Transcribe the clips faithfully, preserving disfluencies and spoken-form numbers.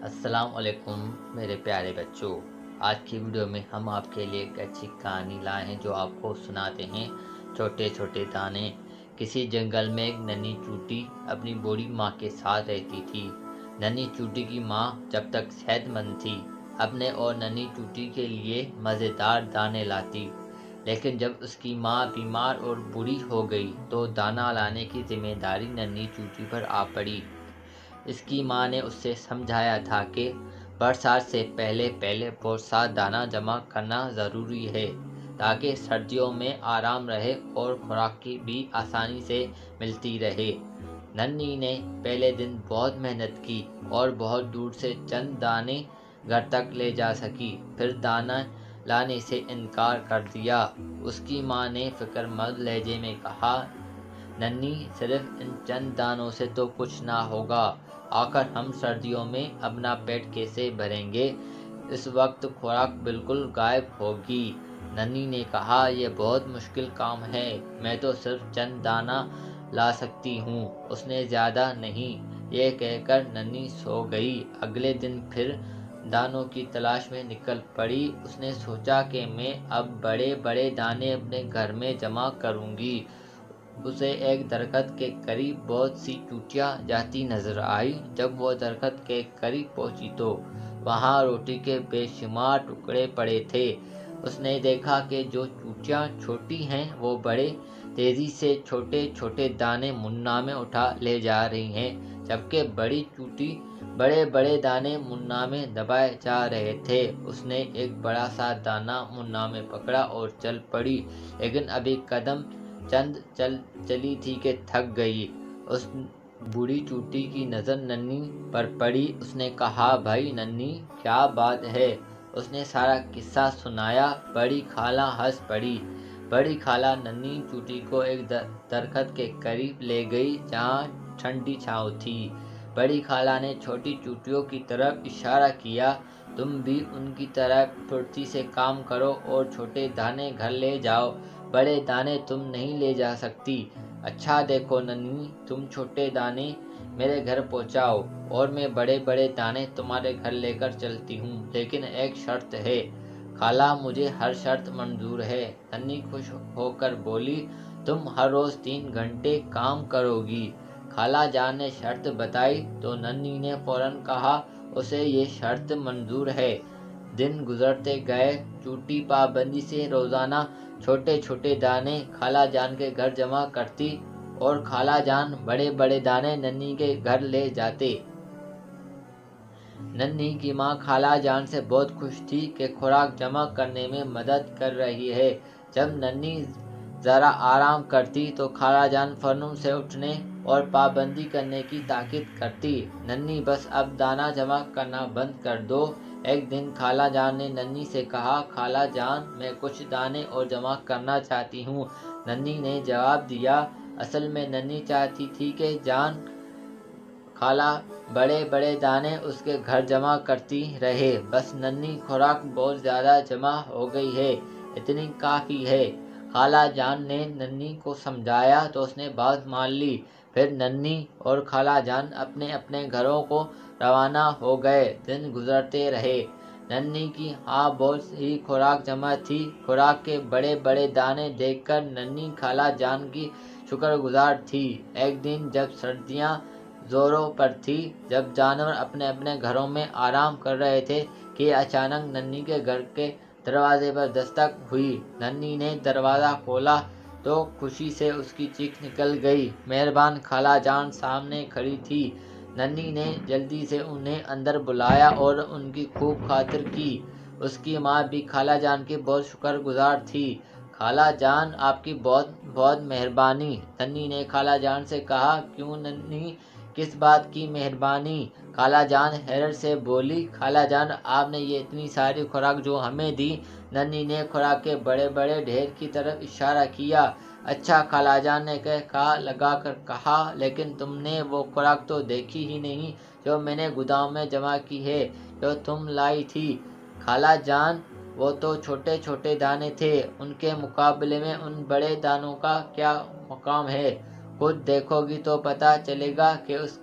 السلام علیکم میرے پیارے بچوں، آج کی ویڈیو میں ہم آپ کے لیے ایک اچھی کہانی لائے ہیں جو آپ کو سناتے ہیں چھوٹے چھوٹے دانے۔ کسی جنگل میں ایک ننھی چوٹی اپنی بوڑھی ماں کے ساتھ رہتی تھی۔ ننھی چوٹی کی ماں جب تک صحت مند تھی اپنے اور ننھی چوٹی کے لیے مزیدار دانے لاتی، لیکن جب اس کی ماں بیمار اور بوڑھی ہو گئی تو دانا لانے کی ذمہ داری ننھی چوٹی پر آ پڑی۔ اس کی ماں نے اس سے سمجھایا تھا کہ برسات سے پہلے پہلے بہت سا دانہ جمع کرنا ضروری ہے تاکہ سردیوں میں آرام رہے اور خوراک کی بھی آسانی سے ملتی رہے۔ ننھی نے پہلے دن بہت محنت کی اور بہت دور سے چند دانے گھر تک لے جا سکی، پھر دانہ لانے سے انکار کر دیا۔ اس کی ماں نے فکر مند لہجے میں کہا، ننھی، صرف ان چند دانوں سے تو کچھ نہ ہوگا، آخر ہم سردیوں میں اپنا پیٹ کیسے بھریں گے؟ اس وقت خوراک بالکل غائب ہوگی۔ ننھی نے کہا، یہ بہت مشکل کام ہے، میں تو صرف چند دانہ لا سکتی ہوں، اس نے زیادہ نہیں۔ یہ کہہ کر ننھی سو گئی۔ اگلے دن پھر دانوں کی تلاش میں نکل پڑی۔ اس نے سوچا کہ میں اب بڑے بڑے دانے اپنے گھر میں جمع کروں گی۔ اسے ایک درخت کے قریب بہت سی چوٹیاں جاتی نظر آئی۔ جب وہ درخت کے قریب پہنچی تو وہاں روٹی کے بے شمار ٹکڑے پڑے تھے۔ اس نے دیکھا کہ جو چوٹیاں چھوٹی ہیں وہ بڑے تیزی سے چھوٹے چھوٹے دانے منہ میں اٹھا لے جا رہی ہیں، جبکہ بڑی چوٹی بڑے بڑے دانے منہ میں دبائے جا رہے تھے۔ اس نے ایک بڑا سا دانہ منہ میں پکڑا اور چل پڑی، لیکن ابھی قدم چند چل چلی تھی کہ تھک گئی۔ اس بوڑھی چوٹی کی نظر ننھی پر پڑی۔ اس نے کہا، بھائی ننھی، کیا بات ہے؟ اس نے سارا قصہ سنایا۔ بڑی خالہ ہنس پڑی۔ بڑی خالہ ننھی چوٹی کو ایک درخت کے قریب لے گئی جہاں ٹھنڈی چھاؤں تھی۔ بڑی خالہ نے چھوٹی چوٹیوں کی طرف اشارہ کیا، تم بھی ان کی طرح پھرتی سے کام کرو اور چھوٹے دانے گھر لے جاؤ، بڑے دانے تم نہیں لے جا سکتی۔ اچھا دیکھو ننھی، تم چھوٹے دانے میرے گھر پہنچاؤ اور میں بڑے بڑے دانے تمہارے گھر لے کر چلتی ہوں، لیکن ایک شرط ہے۔ خالہ، مجھے ہر شرط منظور ہے، ننھی خوش ہو کر بولی، تم ہر روز تین گھنٹے کام کرو گی۔ خالہ جان نے شرط بتائی تو ننھی نے فوراً کہا، اسے یہ شرط منظور ہے۔ دن گزرتے گئے۔ چوٹی پابندی سے روزانہ چھوٹے چھوٹے دانے خالہ جان کے گھر جمع کرتی اور خالہ جان بڑے بڑے دانے ننھی کے گھر لے جاتے۔ ننھی کی ماں خالہ جان سے بہت خوش تھی کہ خوراک جمع کرنے میں مدد کر رہی ہے۔ جب ننھی ذرا آرام کرتی تو خالہ جان فوراً اسے اٹھنے اور پابندی کرنے کی تاکید کرتی۔ ننھی، بس اب دانہ جمع کرنا بند کر دو۔ ایک دن خالہ جان نے ننھی سے کہا، خالہ جان، میں کچھ دانے اور جمع کرنا چاہتی ہوں۔ ننھی نے جواب دیا، اصل میں ننھی چاہتی تھی کہ جان خالہ بڑے بڑے دانے اس کے گھر جمع کرتی رہے، بس ننھی خوراک بہت زیادہ جمع ہو گئی ہے، اتنی کافی ہے۔ خالہ جان نے ننھی کو سمجھایا تو اس نے بات مان لی۔ پھر ننھی اور خالہ جان اپنے اپنے گھروں کو روانہ ہو گئے۔ دن گزرتے رہے۔ ننھی کی ہاں بہت ہی خوراک جمع تھی۔ خوراک کے بڑے بڑے دانے دیکھ کر ننھی خالہ جان کی شکر گزار تھی۔ ایک دن جب سردیاں زوروں پر تھی، جب جانور اپنے اپنے گھروں میں آرام کر رہے تھے کہ اچانک ننھی کے گھر کے دروازے پر دستک ہوئی۔ ننھی نے دروازہ کھولا تو خوشی سے اس کی چیخ نکل گئی، مہربان خالہ جان سامنے کھڑی تھی۔ ننھی نے جلدی سے انہیں اندر بلایا اور ان کی خوب خاطر کی۔ اس کی ماں بھی خالہ جان کی بہت شکر گزار تھی۔ خالہ جان، آپ کی بہت بہت مہربانی۔ ننھی نے خالہ جان سے کہا، کیوں ننھی، کس بات کی مہربانی؟ خالہ جان حیرت سے بولی، خالہ جان، آپ نے یہ اتنی ساری خوراک جو ہمیں دی۔ ننھی نے خوراک کے بڑے بڑے ڈھیر کی طرف اشارہ کیا۔ اچھا، خالہ جان نے کہا لگا کر کہا، لیکن تم نے وہ خوراک تو دیکھی ہی نہیں جو میں نے گودام میں جمع کی ہے، جو تم لائی تھی۔ خالہ جان، وہ تو چھوٹے چھوٹے دانے تھے، ان کے مقابلے میں ان بڑے دانوں کا کیا مقام ہے؟ خود دیکھو گی تو پتہ چلے گا کہ اس کی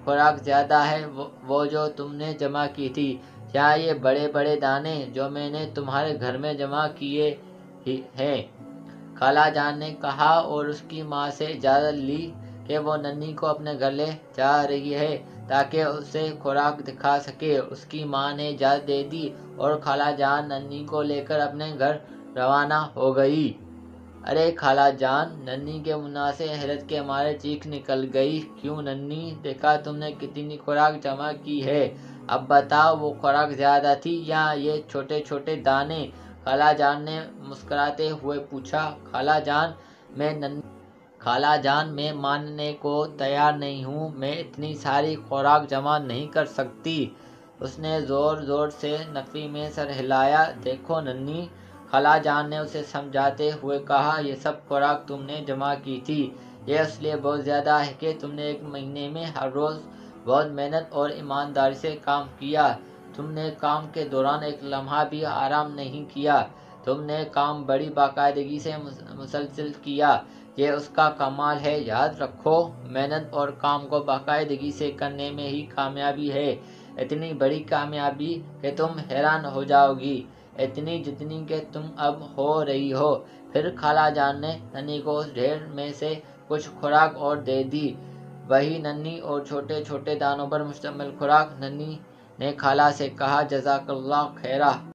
خوراک زیادہ ہے وہ, وہ جو تم نے جمع کی تھی، یا یہ بڑے بڑے دانے جو میں نے تمہارے گھر میں جمع کیے ہیں؟ خالہ جان نے کہا اور اس کی ماں سے اجازت لی کہ وہ ننھی کو اپنے گھر لے جا رہی ہے تاکہ اسے خوراک دکھا سکے۔ اس کی ماں نے اجازت دے دی اور خالہ جان ننھی کو لے کر اپنے گھر روانہ ہو گئی۔ ارے خالہ جان! ننھی کے منہ سے حیرت کے مارے چیخ نکل گئی۔ کیوں ننھی، دیکھا تم نے کتنی خوراک جمع کی ہے، اب بتاؤ وہ خوراک زیادہ تھی یا یہ چھوٹے چھوٹے دانے؟ خالہ جان نے مسکراتے ہوئے پوچھا۔ خالہ جان میں ننھی خالہ جان میں ماننے کو تیار نہیں ہوں، میں اتنی ساری خوراک جمع نہیں کر سکتی۔ اس نے زور زور سے نفی میں سر ہلایا۔ دیکھو ننھی، خالہ جان نے اسے سمجھاتے ہوئے کہا، یہ سب خوراک تم نے جمع کی تھی، یہ اس لیے بہت زیادہ ہے کہ تم نے ایک مہینے میں ہر روز بہت محنت اور ایمانداری سے کام کیا۔ تم نے کام کے دوران ایک لمحہ بھی آرام نہیں کیا، تم نے کام بڑی باقاعدگی سے مسلسل کیا، یہ اس کا کمال ہے۔ یاد رکھو، محنت اور کام کو باقاعدگی سے کرنے میں ہی کامیابی ہے، اتنی بڑی کامیابی کہ تم حیران ہو جاؤ گی، اتنی جتنی کہ تم اب ہو رہی ہو۔ پھر خالہ جان نے ننھی کو اس ڈھیر میں سے کچھ خوراک اور دے دی، وہی ننھی اور چھوٹے چھوٹے دانوں پر مشتمل خوراک۔ ننھی نے خالہ سے کہا، جزاک اللہ خیرا۔